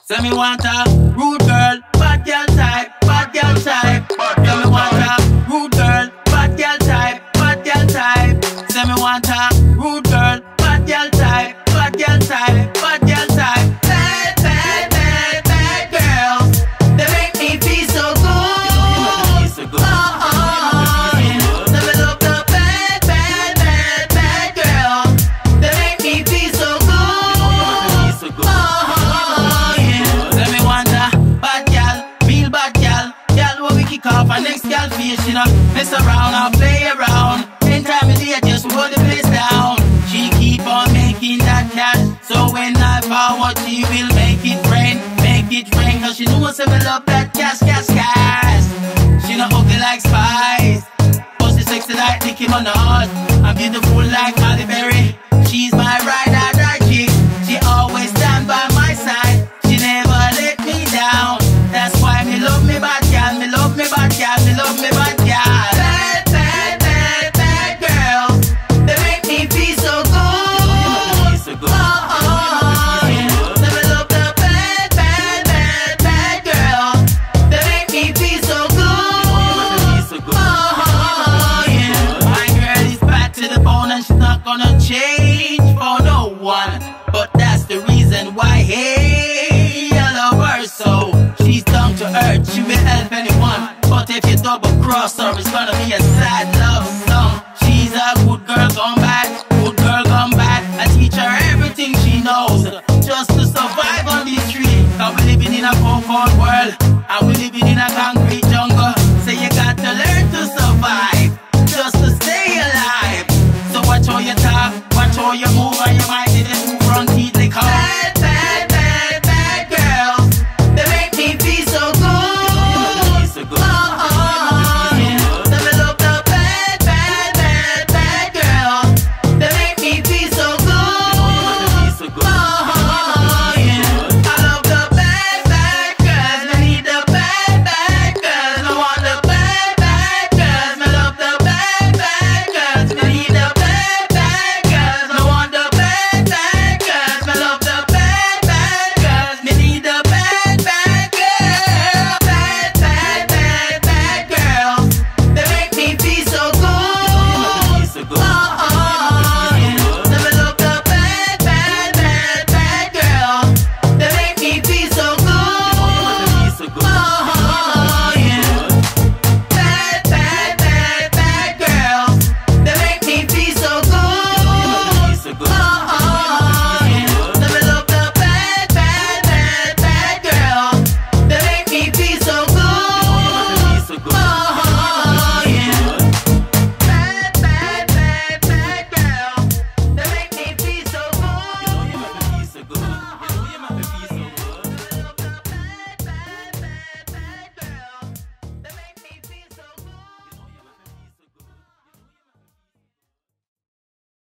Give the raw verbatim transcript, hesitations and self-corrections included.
Say me want a rude girl, bad girl type, bad girl type. Say me want a rude girl, bad girl type, bad girl type. Say me want a rude girl, bad girl type, bad girl type, bad girl type. Bad, bad, bad, bad girls, they make me feel so good. Oh, oh, yeah. Say me love the bad, bad, bad, bad girls, they make me feel so good. Oh, yeah. Say me want a bad girl, real bad girl, girl where we kick off our next girl face, you know. Mess around and play around. Anytime of day, just hold the place down. She keep on making that cash, so when I forward, she will make it rain, make it rain. Cause she knows I will love that cash, cash, cash. She not ugly like Spice, but she sexy like Nicki Minaj. I'm beautiful like Halle Berry. She's my ride or die chick. She always stand by my side. She never let me down. That's why me love me bad girl, me love me bad girl, me love me bad girl. Bad, bad, bad, bad girls, they make me feel so good. Oh, oh, yeah. Say me love the bad, bad, bad, bad girls, they make me feel so good. Oh, yeah. My girl is bad to the bone and she's not gonna change for no one. But that's the reason why, hey, I love her so. She's down to earth, she will help anyone. But if you double cross her, it's gonna be a sad love song. She's a good girl gone bad, good girl gone bad. I teach her everything she knows, just to survive on this street. Cause we living in a cold, cold world, and we living in a gang